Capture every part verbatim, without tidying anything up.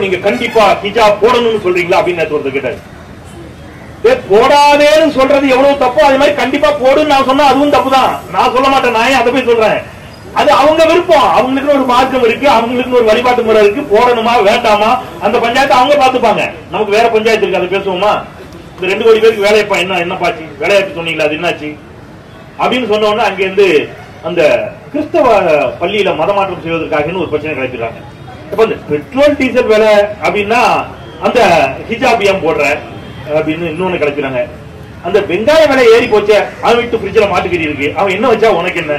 நீங்க கண்டிப்பா ஹிஜாப் போடணும்னு சொல்றீங்களா அப்படின்னு ஒருத்தர் கேட்டாரு. போடாதேன்னு சொல்றது எவ்வளவு தப்போ அதே மாதிரி கண்டிப்பா போடுன்னு நான் சொன்னா அதுவும் தப்பு தான். நான் சொல்ல மாட்டேன், நான் அதை போய் சொல்றேன். அது அவங்க விருப்பம், அவங்களுக்கு ஒரு மார்க்கம் இருக்கு, அவங்களுக்கு ஒரு வழிபாட்டு முறை இருக்கு. போடணுமா வேண்டாமா அந்த பஞ்சாயத்து அவங்க பாத்துப்பாங்க. நமக்கு வேற பஞ்சாயத்து இருக்கு, அதை பேசுவோமா? இந்த ரெண்டு கோடி பேருக்கு வேலையப்பா என்ன என்ன பாச்சு வேலையாச்சு சொன்னீங்களா, அது என்னாச்சு அப்படின்னு சொன்ன உடனே அங்க இருந்து அந்த கிறிஸ்தவ பள்ளியில மதமாற்றம் செய்வதற்காக ஒரு பிரச்சனை கிடைக்கிறாங்க. இப்ப இந்த பெட்ரோல் டீசல் விலை அப்படின்னா அந்த ஹிஜாப் ஏன் போடுற அப்படின்னு இன்னொன்னு கிடைக்கிறாங்க. அந்த வெங்காய விலை ஏறி போச்சே, அவன் வீட்டு ஃப்ரிட்ஜ்ல மாட்டுக்கறி இருக்கு, அவன் என்ன வச்சா உனக்கு என்ன?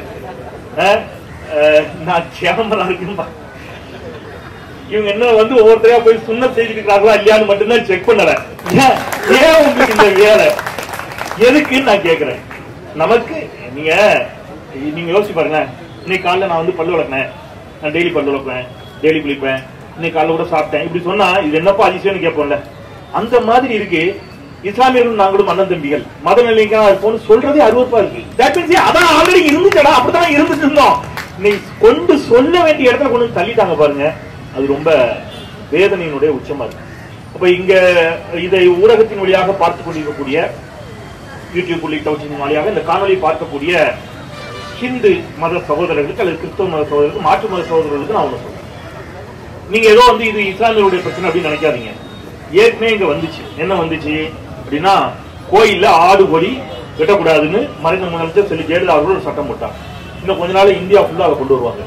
நான் கேமரா இருக்குன்னு இவங்க என்ன வந்து ஒவ்வொருத்தரையா போய் சுண்ண செய்திருக்கிறார்களா இல்லையான்னு மட்டும்தான் செக் பண்ணல. ஏன் உங்களுக்கு இந்த வேலை எதுக்குன்னு நான் கேட்கிறேன். நமக்கு நீங்க நீங்க யோசிச்சு பாருங்க. இன்னைக்கு காலைல நான் வந்து பல்லு வளர்க்கிறேன், நான் டெய்லி பல்லு வளர்ப்பேன், டெய்லி குளிப்பேன், இன்னைக்கு காலைல கூட சாப்பிட்டேன், இப்படி சொன்னா இது என்னப்பா அதிசயம்னு கேட்போம்ல. அந்த மாதிரி இருக்கு இஸ்லாமியர்கள் நாங்களும் அண்ணன் தம்பிகள் மத நிலைக்கா இருப்போம்னு சொல்றதே அருவப்பா இருக்கு. தட் மீன்ஸ் அதான் ஆல்ரெடி இருந்துச்சடா, அப்படித்தான் இருந்துட்டு இருந்தோம். நீ கொண்டு சொல்ல வேண்டிய இடத்துல கொண்டு தள்ளிட்டாங்க பாருங்க. அது ரொம்ப வேதனையினுடைய உச்சமா இருக்கு. அப்ப இங்க இதை ஊடகத்தின் வழியாக பார்த்துக் கொண்டிருக்கக்கூடிய யூடியூப் உள்ளிட்டவற்றின் வழியாக இந்த காணொலி பார்க்கக்கூடிய ஹிந்து மத சகோதரர்களுக்கு அல்லது கிறிஸ்தவ மத சகோதரர்களுக்கு மாற்று மத சகோதரர்களுக்கு நான் ஒண்ணு சொல்றேன். நீங்க ஏதோ வந்து இது இஸ்லாமியருடைய பிரச்சனை அப்படின்னு நினைக்காதீங்க. ஏற்கனவே இங்க வந்துச்சு. என்ன வந்துச்சு அப்படின்னா, கோயில்ல ஆடு கோழி வெட்டக்கூடாதுன்னு மறைந்த முதலமைச்சர் சொல்லி ஜெயலலிதா அவர்கள் ஒரு சட்டம் போட்டாங்க. இன்னும் கொஞ்ச நாள் இந்தியா ஃபுல்லா அதை கொண்டு வருவாங்க.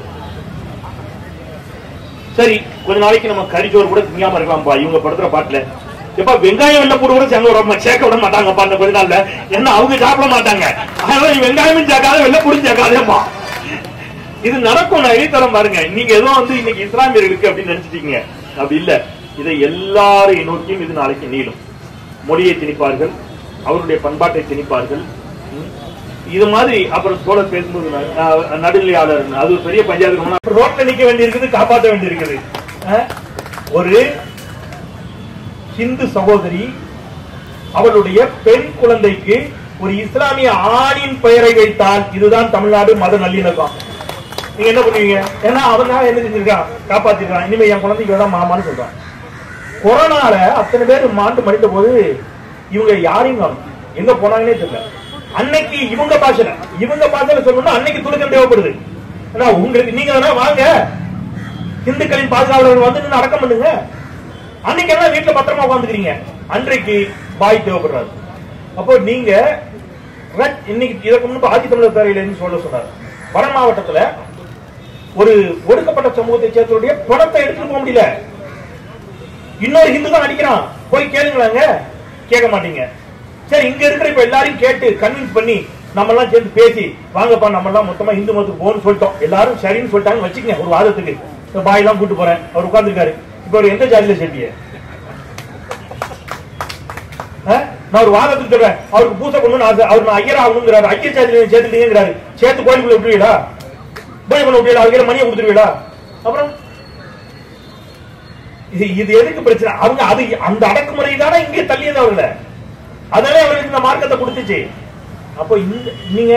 சரி, கொஞ்ச நாளைக்கு நம்ம கறிச்சோறு கூட திங்காம இருக்கலாம்பா. இவங்க படுத்துற பாட்டுல எப்ப வெங்காயம் வெள்ள போட்டு கூட சேர்க்க சேர்க்க விட மாட்டாங்கப்பா இந்த கொஞ்ச நாள்ல. என்ன அவங்க சாப்பிட மாட்டாங்க, அதனால வெங்காயமும் சேர்க்காத வெள்ள பொடி சேர்க்காதேப்பா. இது நடக்கும். நான் எழுதித்தரம் பாருங்க. நீங்க ஏதோ வந்து இன்னைக்கு இஸ்லாமியர்களுக்கு அப்படின்னு நினைச்சிட்டீங்க, அப்படி இல்ல. இதை எல்லாரையும் நோக்கியும் இது நாளைக்கு நீளும். மொழியை திணிப்பார்கள், அவருடைய பண்பாட்டை திணிப்பார்கள். இது மாதிரி அப்புறம் தோழர் பேசும்போது நடுநிலையாளர் அது ஒரு பெரிய பஞ்சாயத்து ரோட்ல நிக்க வேண்டியிருக்குது, காப்பாற்ற வேண்டியிருக்குது. ஒரு ஹிந்து சகோதரி அவளுடைய பெண் குழந்தைக்கு ஒரு இஸ்லாமிய ஆணின் பெயரை வைத்தால் இதுதான் தமிழ்நாடு மத நல்லிணக்கம். நீங்க என்ன பண்ணுவீங்க? ஏன்னா அவங்க என்ன செஞ்சிருக்கான், காப்பாத்திருக்கான். இனிமே என் குழந்தைக்கு தான் மாமான்னு சொல்றான். கொரோனால அத்தனை பேர் மாண்டு மடித்த போது இவங்க யாரையும் காணும், எங்க போனாங்கன்னே தெரியல. அன்னைக்கு இவங்க பாஷையில இவங்க பாஷையில சொல்லணும்னா அன்னைக்கு துடுக்கம் தேவைப்படுது. உங்களுக்கு நீங்க வேணா வாங்க, இந்துக்களின் பாதுகாவலர்கள் வந்து அடக்கம் பண்ணுங்க. அன்னைக்கு எல்லாம் வீட்டுல பத்திரமா உட்காந்துக்கிறீங்க, அன்றைக்கு பாய் தேவைப்படுறாரு. அப்போ நீங்க இன்னைக்கு இதற்கு முன்பு ஆதி தமிழர் பேரையில சொல்ல சொன்னார். வட மாவட்டத்துல ஒரு ஒடுக்கப்பட்ட சமூகத்தை சேர்ந்தவருடைய பணத்தை எடுத்துட்டு போக முடியல. இன்னொரு ஹிந்து தான் அடிக்கிறான், போய் கேளுங்களாங்க, கேட்க மாட்டீங்க. சரி, இங்க இருக்கிற இப்ப எல்லாரையும் கேட்டு கன்வின்ஸ் பண்ணி நம்ம எல்லாம் சேர்ந்து பேசி வாங்கப்பா நம்ம எல்லாம் மொத்தமா இந்து மதத்துக்கு போகணும்னு சொல்லிட்டோம். எல்லாரும் சரின்னு சொல்லிட்டாங்க வச்சுக்கங்க. ஒரு வாதத்துக்கு பாய் எல்லாம் கூட்டு போறேன், அவர் உட்கார்ந்துருக்காரு. இப்ப அவர் எந்த ஜாதியில சேர்த்திய? நான் ஒரு வாதத்துக்கு சொல்றேன், அவருக்கு பூசை பண்ணணும்னு ஆசை, அவர் நான் ஐயர் ஆகணுங்கிறாரு. ஐயர் ஜாதியில சேர்த்துட்டீங்கிறாரு. சேர்த்து கோயிலுக்குள்ள விட்டுருவீடா? பூஜை பண்ண விட்டுவீடா? அவருக்கு மணியை கொடுத்துருவீடா? அப்புறம் இது எதுக்கு பிரச்சனை? அவங்க அது அந்த அடக்குமுறை தானே இங்கே தள்ளியது அவர்கள. அதனால அவர்களுக்கு இந்த மார்க்கத்தை கொடுத்துச்சு. அப்போ நீங்க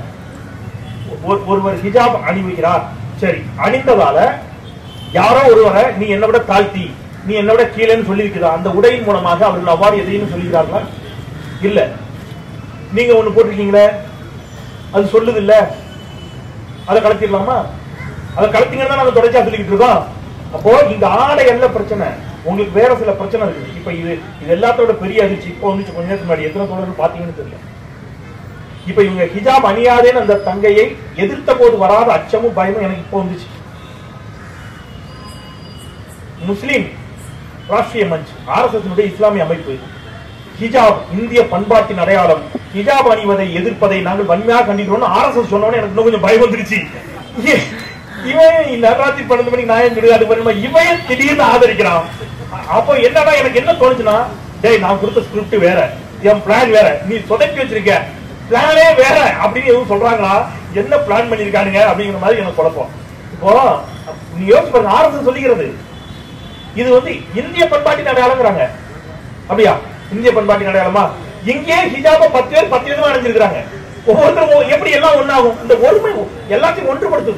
ஒருவர் ஹிஜாப் அணிவிக்கிறார், சரி, அணிந்ததால யாரோ ஒருவரை நீ என்னை விட தாழ்த்தி, நீ என்னை விட கீழேன்னு சொல்லியிருக்கிறா, அந்த உடையின் மூலமாக அவர்கள் அவ்வாறு எதையும் சொல்லிக்கிறார்களா? இல்ல. நீங்க ஒண்ணு போட்டிருக்கீங்களே, அது சொல்லுது இல்ல, அதை கலத்திடலாமா? அதை கலத்தீங்கன்னா நாங்க தொடர்ச்சியா சொல்லிக்கிட்டு இருக்கோம். அப்போ இந்த ஆடை அல்ல பிரச்சனை, உங்களுக்கு வேற சில பிரச்சனை இருக்கு. இப்ப இது இது எல்லாத்தோட பெரிய அதிர்ச்சி இப்போ வந்துச்சு. கொஞ்ச நேரத்துக்கு முன்னாடி எத்தனை தோழர்கள் பாத்தீங்கன்னு தெரியல. இப்ப இவங்க ஹிஜாப் அணியாதேன்னு அந்த தங்கையை எதிர்த்த போது வராத அச்சமும் பயமும் எனக்கு இப்போ வந்துச்சு. Muslim Rashtriya Manch, R S S இஸ்லாமிய அமைப்பு, ஹிஜாப் இந்திய பண்பாட்டின் அடையாளம், ஹிஜாப் அணிவதை எதிர்ப்பதை நாங்கள் வன்மையாக கண்டிக்கிறோம். ஆர் எஸ் எஸ் சொன்னோன்னு எனக்கு இன்னும் கொஞ்சம் பயம் வந்துருச்சு. இவன் நவராத்திரி பன்னெண்டு மணிக்கு நாயம் விடுதலை பண்ணுமா, இவன் திடீர்னு ஆதரிக்கிறான். அப்போ என்னன்னா எனக்கு என்ன தோணுச்சுன்னா, டேய் நான் கொடுத்த ஸ்கிரிப்ட் வேற, என் பிளான் வேற, நீ சொதப்பி வச்சிருக்க பிளானே வேற அப்படின்னு எதுவும் சொல்றாங்களா? என்ன பிளான் பண்ணிருக்கானுங்க அப்படிங்கிற மாதிரி எனக்கு குழப்பம். இப்போ நீ யோசிச்சு பாருங்க, ஆர் எஸ் எஸ் சொல்லிக்கிறது இது வந்து இந்திய பண்பாட்டின் அடையாளங்கிறாங்க. அப்படியா? இந்திய பண்பாட்டின் அடையாளமா? இங்கே ஹிஜாப பத்து பேர் பத்து விதமா அடைஞ்சிருக்காங்க. ஒவ்வொருத்தரும் எப்படி எல்லாம் ஒன்னாகும்? இந்த ஒருமை எல்லாத்தையும் ஒன்றுபடுத்துது.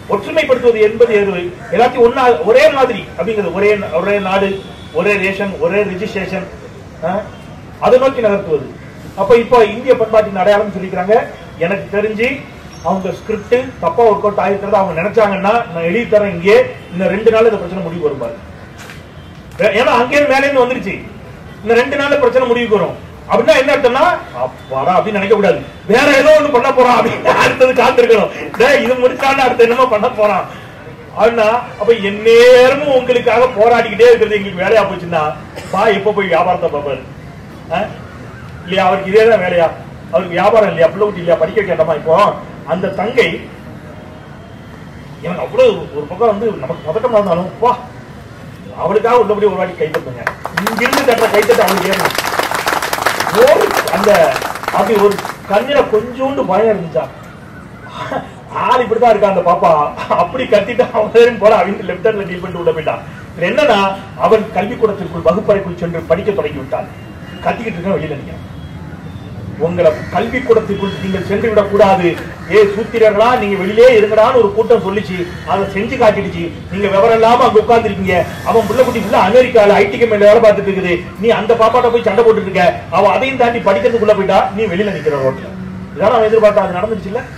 ஒற்றுமைப்படுத்துவது என்பது எல்லாத்தையும் ஒன்னா ஒரே மாதிரி அப்படிங்கிறது, ஒரே ஒரே நாடு, ஒரே ரேஷன், ஒரே ரெஜிஸ்ட்ரேஷன், அதை நோக்கி நகர்த்துவது. அப்ப இப்ப இந்திய பண்பாட்டின் அடையாளம் சொல்லிக்கிறாங்க. எனக்கு தெரிஞ்சு அவங்க ஸ்கிரிப்ட் தப்பா ஒர்க் அவுட் ஆயிருக்கிறத அவங்க நினைச்சாங்கன்னா நான் எழுதி தரேன் இங்கே, இந்த ரெண்டு நாள் இந்த பிரச்சனை முடிவு வரும்பாரு. ஏன்னா அங்கே மேலே இருந்து வந்துருச்சு, இந்த ரெண்டு நாள்ல பிரச்சனை முடிவுக்கு வரும். அப்படின்னா என்ன அர்த்தம்னா அப்பாடா அப்படின்னு நினைக்க கூடாது, வேற ஏதோ ஒண்ணு பண்ண போறான் அப்படின்னு அடுத்தது காத்திருக்கணும். இது முடிச்சாலும் அடுத்த என்னமோ பண்ண போறான் அப்படின்னா, அப்ப எந்நேரமும் உங்களுக்காக போராடிக்கிட்டே இருக்கிறது எங்களுக்கு வேலையா போச்சுன்னா பா எப்ப போய் வியாபாரத்தை பார்ப்பாரு இல்லையா? அவருக்கு இதேதான் வேலையா? அவருக்கு வியாபாரம் இல்லையா? பிள்ளை குட்டி இல்லையா? படிக்க கேட்டமா? இப்போ அந்த தங்கை எனக்கு அவ்வளவு ஒரு பக்கம் வந்து நமக்கு பதட்டமா இருந்தாலும் வா அவளுக்காக உள்ளபடி ஒரு வாட்டி கைத்தட்டுங்க, இங்கிருந்து தட்டுற கைத்தட்ட அவளுக்கு ஏறணும். அந்த அப்படி ஒரு கண்ணில கொஞ்சோண்டு பயம் இருந்துச்சா, ஆள் இப்படிதான் இருக்கா அந்த பாப்பா, அப்படி கத்திட்டு அவன் போல அவங்க லெப்ட் ஹேண்ட்ல டீல் பண்ணிட்டு உள்ள போயிட்டான். என்னன்னா அவன் கல்விக்கூடத்திற்குள் வகுப்பறைக்குள் சென்று படிக்க தொடங்கி விட்டான். கத்திக்கிட்டு இருக்க வெளியில நிற்கிறான். உங்களை கல்விக்கூடத்திற்குள் நீங்கள் சென்று விடக் கூடாது, ஏ சூத்திரர்களா நீங்க வெளியிலே இருங்கடான்னு ஒரு கூட்டம் சொல்லிச்சு, அதை செஞ்சு காட்டிடுச்சு. நீங்க விவரம் இல்லாம அங்க உட்கார்ந்து இருக்கீங்க. அவன் புள்ள குட்டி புள்ள அமெரிக்கால ஐடி கம்பெனில வேலை பார்த்துட்டு இருக்குது, நீ அந்த பாப்பாட்ட போய் சண்டை போட்டு இருக்க, அவன் அதையும் தாண்டி படிக்கிறதுக்குள்ள போயிட்டா, நீ வெளியில நிக்கிற ரோட்ல. இதான் அவன் எதிர்பார்த்தா, அது நடந்துச்சு இல்ல.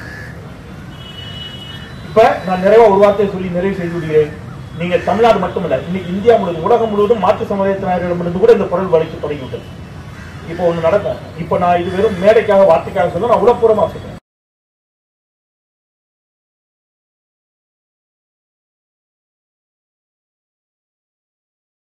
இப்ப நான் நிறைவா ஒரு வார்த்தையை சொல்லி நிறைவு செய்து விடுகிறேன். நீங்க தமிழ்நாடு மட்டுமல்ல, இன்னைக்கு இந்தியா முழுவதும் உலகம் முழுவதும் மாற்று சமுதாயத்தினரிடமிருந்து கூட இந்த குரல் வலிக்கு தொடங்கிவிட்டது. இப்போ ஒண்ணு நடக்கும். இப்ப நான் இது வெறும் மேடைக்காக வார்த்தைக்காக சொல்ல, நான் உளப்பூர்வமா சொல்றேன்.